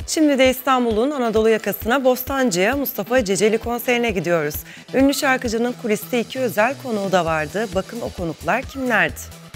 Şimdi de İstanbul'un Anadolu yakasına Bostancı'ya Mustafa Ceceli konserine gidiyoruz. Ünlü şarkıcının kuliste 2 özel konuğu da vardı. Bakın o konuklar kimlerdi?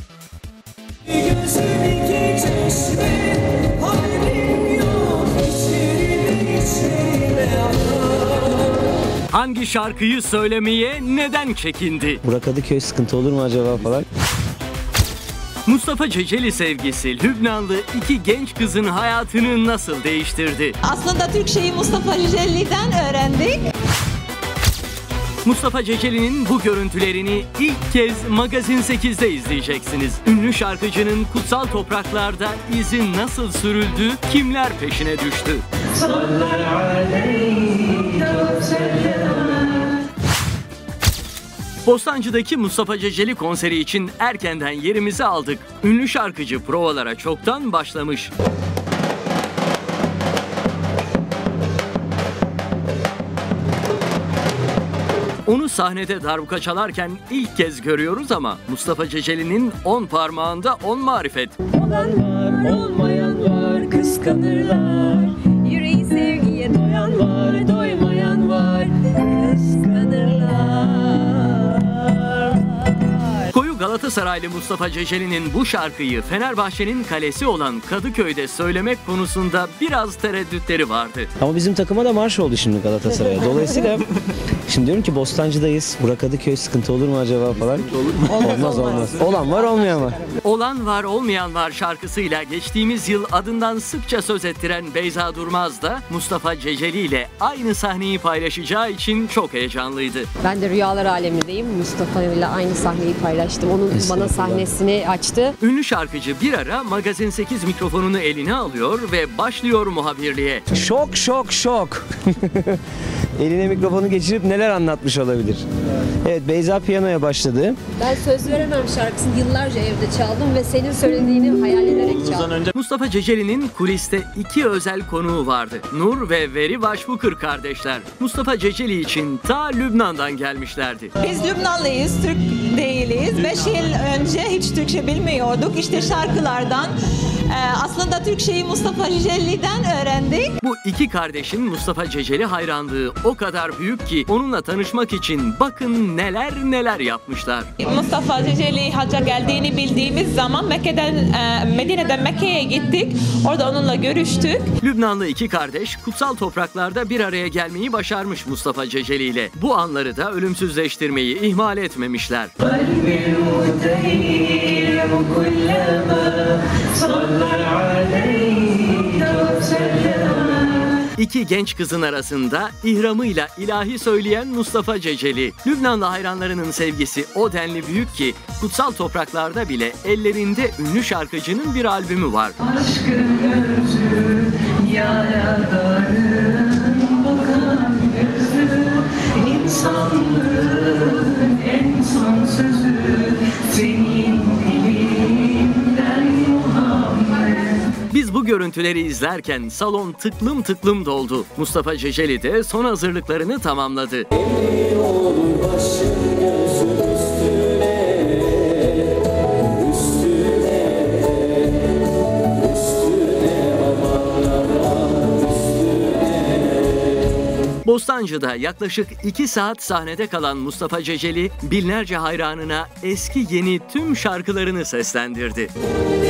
Hangi şarkıyı söylemeye neden çekindi? Burak Kadıköy sıkıntı olur mu acaba falan. Mustafa Ceceli sevgisi Lübnanlı 2 genç kızın hayatını nasıl değiştirdi? Aslında Türk şeyi Mustafa Ceceli'den öğrendik. Mustafa Ceceli'nin bu görüntülerini ilk kez Magazin 8'de izleyeceksiniz. Ünlü şarkıcının kutsal topraklarda izi nasıl sürüldü, kimler peşine düştü? Bostancı'daki Mustafa Ceceli konseri için erkenden yerimizi aldık. Ünlü şarkıcı provalara çoktan başlamış. Onu sahnede darbuka çalarken ilk kez görüyoruz ama Mustafa Ceceli'nin 10 parmağında 10 marifet. Olan var, olmayan var, kıskanırlar. Yüreği sevgiye doyan var, doymayan var, kıskanırlar. Koyu Galatasaraylı Mustafa Ceceli'nin bu şarkıyı Fenerbahçe'nin kalesi olan Kadıköy'de söylemek konusunda biraz tereddütleri vardı. Ama bizim takıma da marş oldu şimdi Galatasaray'a. Dolayısıyla şimdi diyorum ki Bostancı'dayız. Burak Kadıköy sıkıntı olur mu acaba falan. Olmaz. Olan var olmayan var. Olan var olmayan var şarkısıyla geçtiğimiz yıl adından sıkça söz ettiren Beyza Durmaz da Mustafa Ceceli ile aynı sahneyi paylaşacağı için çok heyecanlıydı. Ben de rüyalar alemindeyim. Mustafa ile aynı sahneyi paylaştım. Onun bana sahnesini açtı. Ünlü şarkıcı bir ara Magazin 8 mikrofonunu eline alıyor ve başlıyor muhabirliğe. Şok. Eline mikrofonu geçirip neler anlatmış olabilir? Evet, Beyza piyanoya başladı. Ben söz veremem şarkısını yıllarca evde çaldım ve senin söylediğini hayal ederek çaldım. Mustafa Ceceli'nin kuliste 2 özel konuğu vardı. Nur ve Veri Başbukır kardeşler. Mustafa Ceceli için ta Lübnan'dan gelmişlerdi. Biz Lübnanlıyız, Türk değiliz. 5 yıl önce hiç Türkçe bilmiyorduk. İşte şarkılardan aslında Türk şeyi Mustafa Ceceli'den öğrendik. Bu 2 kardeşin Mustafa Ceceli hayranlığı o kadar büyük ki onunla tanışmak için bakın neler yapmışlar. Mustafa Ceceli hacca geldiğini bildiğimiz zaman Medine'den Mekke'ye gittik. Orada onunla görüştük. Lübnanlı 2 kardeş kutsal topraklarda bir araya gelmeyi başarmış Mustafa Ceceli ile. Bu anları da ölümsüzleştirmeyi ihmal etmemişler. 2 genç kızın arasında ihramıyla ilahi söyleyen Mustafa Ceceli. Lübnanlı hayranlarının sevgisi o denli büyük ki kutsal topraklarda bile ellerinde ünlü şarkıcının bir albümü var. Aşkın gözü, yaradanın bakan gözü, insanlığın en son sözü, senin dilinden Muhammed. Biz bu görüntüleri izlerken salon tıklım doldu. Mustafa Ceceli de son hazırlıklarını tamamladı. Bostancı'da yaklaşık 2 saat sahnede kalan Mustafa Ceceli binlerce hayranına eski yeni tüm şarkılarını seslendirdi.